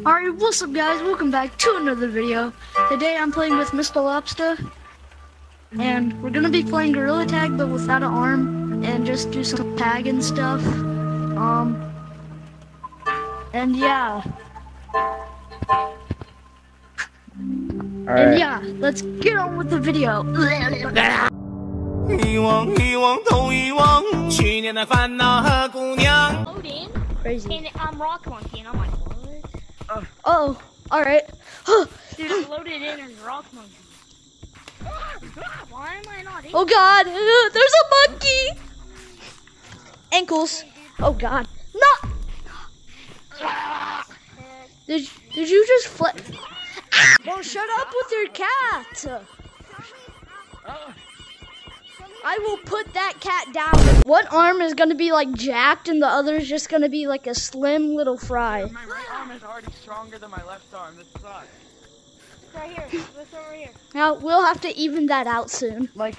Alright, what's up guys? Welcome back to another video. Today I'm playing with Mr. Lobster. And we're gonna be playing Gorilla Tag but without an arm and just do some tag and stuff. And yeah. And yeah, let's get on with the video. Crazy. And I'm Rock Monkey, and I'm like, what? Oh, alright. Dude, I loaded in as Rock Monkey. Why am I not in? Oh god, there's a monkey! Ankles. Oh god. No! Did you just flip? Bro, shut up with your cat! I will put that cat down. One arm is gonna be like jacked and the other is just gonna be like a slim little fry. My right arm is already stronger than my left arm. This sucks. Right here. Look over here. Now, we'll have to even that out soon. Like,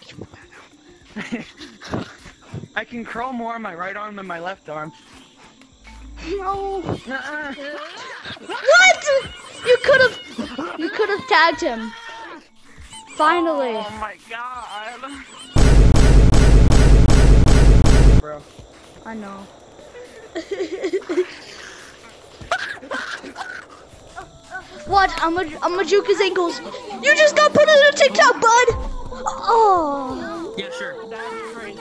I can curl more on my right arm than my left arm. No. What? You could have tagged him. Finally. Oh my god. Bro. I know. What? I'm gonna juke his ankles. You just got put in a TikTok, bud. Oh. Yeah, sure. That's crazy.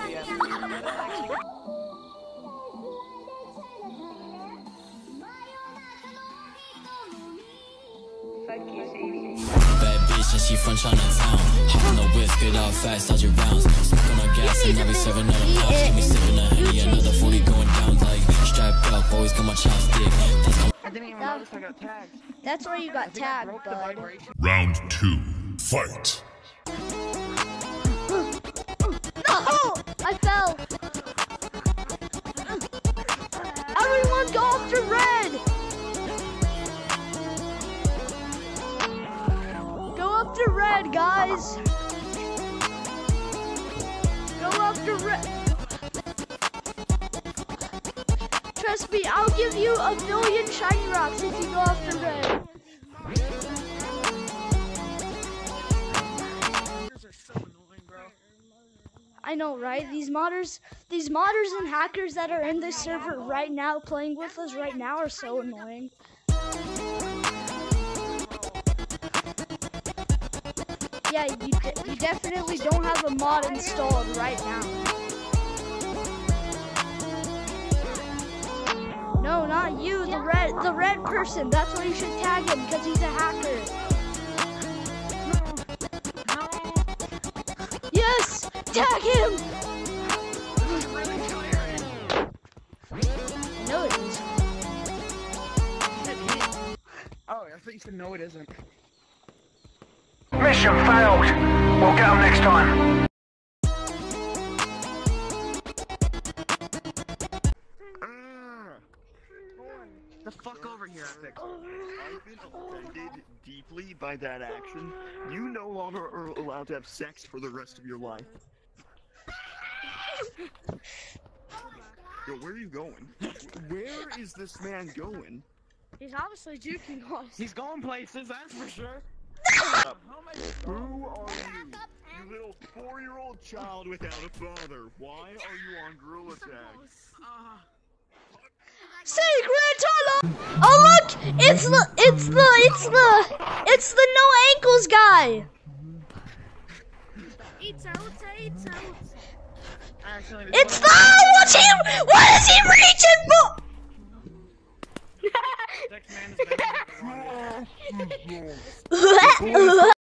Bad bitch and she from Chinatown. Hop on the whisk, get out fast, dodge your rounds. Smoke on gas and now we serving another pound. Keep me sipping a Henny, another 40 going down. Like, strapped up, always got my chopstick. I didn't even notice I got tagged. That's where you got tagged, bud. Round 2, fight. No! I fell. Everyone go off to red. Go up to red, guys. Go up to red. Trust me, I'll give you 1,000,000 shiny rocks if you go up to red. I know, right? These modders and hackers that are in this server right now, playing with us right now, are so annoying. Yeah, you definitely don't have a mod installed right now. No, not you, the red person. That's why you should tag him, because he's a hacker. Yes! Tag him! No, it is. Oh, I thought you said no, it isn't. Mission failed. We'll get them next time. The fuck over here, Epic. I've been offended deeply by that action. You no longer are allowed to have sex for the rest of your life. Yo, where are you going? Where is this man going? He's obviously juking us. He's going places, that's for sure. Who are you? You little 4-year-old child without a father. Why are you on Gorilla Tag? Secret tunnel! Oh look! It's the no ankles guy! It's the what is he reaching for? Next man is